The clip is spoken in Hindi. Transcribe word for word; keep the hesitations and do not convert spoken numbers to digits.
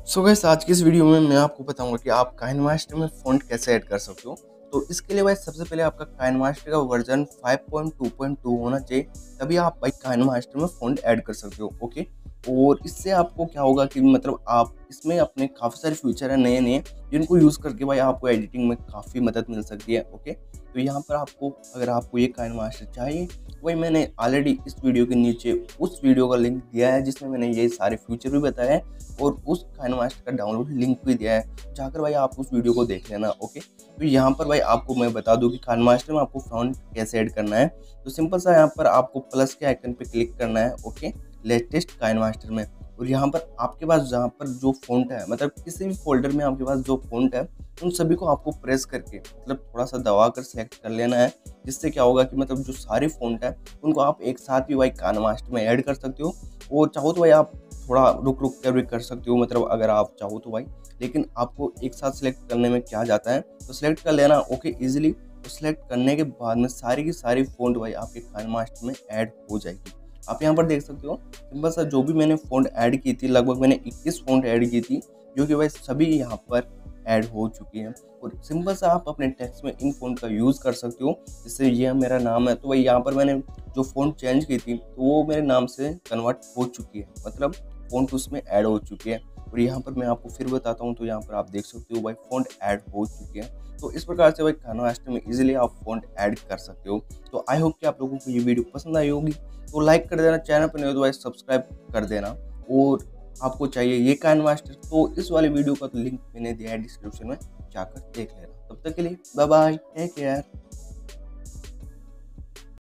सो गाइस आज की इस वीडियो में मैं आपको बताऊंगा कि आप काइनमास्टर में फ़ॉन्ट कैसे ऐड कर सकते हो। तो इसके लिए भाई सबसे पहले आपका काइनमास्टर का version five point two point two होना चाहिए, तभी आप भाई काइनमास्टर में फ़ॉन्ट ऐड कर सकते हो। ओके, और इससे आपको क्या होगा कि मतलब आप इसमें अपने काफ़ी सारे फीचर हैं नए नए, जिनको यूज़ करके भाई आपको एडिटिंग में काफ़ी मदद मिल सकती है। ओके, तो यहाँ पर आपको अगर आपको ये काइनमास्टर चाहिए, वही मैंने ऑलरेडी इस वीडियो के नीचे उस वीडियो का लिंक दिया है जिसमें मैंने ये सारे फीचर भी बताए हैं, और उस काइनमास्टर का डाउनलोड लिंक भी दिया है, जाकर भाई आप उस वीडियो को देख लेना। ओके, तो यहाँ पर भाई आपको मैं बता दूं कि काइनमास्टर में आपको फ़ॉन्ट कैसे ऐड करना है। तो सिंपल सा यहाँ पर आपको प्लस के आइकन पे क्लिक करना है। ओके, लेटेस्ट काइनमास्टर में, और यहाँ पर आपके पास जहाँ पर जो फ़ॉन्ट है, मतलब किसी भी फोल्डर में आपके पास जो फ़ॉन्ट है, उन सभी को आपको प्रेस करके मतलब थोड़ा सा दबा कर सेलेक्ट कर लेना है। जिससे क्या होगा कि मतलब जो सारे फ़ॉन्ट है उनको आप एक साथ भी भाई काइनमास्टर में ऐड कर सकते हो, और चाहो तो भाई आप थोड़ा रुक रुक कर भी कर सकते हो, मतलब अगर आप चाहो तो भाई। लेकिन आपको एक साथ सिलेक्ट करने में क्या जाता है, तो सिलेक्ट कर लेना। ओके, इजीली तो सिलेक्ट करने के बाद में सारी की सारी फ़ॉन्ट भाई आपके काइनमास्टर में ऐड हो जाएगी। आप यहाँ पर देख सकते हो सिंपल सा जो भी मैंने फ़ॉन्ट ऐड की थी, लगभग मैंने इक्कीस फ़ॉन्ट ऐड की थी, जो कि भाई सभी यहाँ पर ऐड हो चुकी हैं। और सिंपल सा आप अपने टेक्स्ट में इन फ़ॉन्ट का यूज़ कर सकते हो। जैसे ये मेरा नाम है, तो भाई यहाँ पर मैंने जो फ़ॉन्ट चेंज की थी तो वो मेरे नाम से कन्वर्ट हो चुकी है, मतलब फ़ॉन्ट उसमें ऐड हो चुकी है। और यहाँ पर मैं आपको फिर बताता हूँ, तो यहाँ पर आप देख सकते हो भाई फ़ॉन्ट ऐड हो चुकी है। तो इस प्रकार से भाई काइनमास्टर में इजीली आप फ़ॉन्ट ऐड कर सकते हो। तो आई होप कि आप लोगों को ये वीडियो पसंद आई होगी, तो लाइक कर देना, चैनल पर नहीं हो तो भाई सब्सक्राइब कर देना। और आपको चाहिए ये काइनमास्टर, तो इस वाले वीडियो का तो लिंक मैंने दिया है डिस्क्रिप्शन में, जाकर देख लेना। तब तक के लिए बाय बाय, टेक केयर।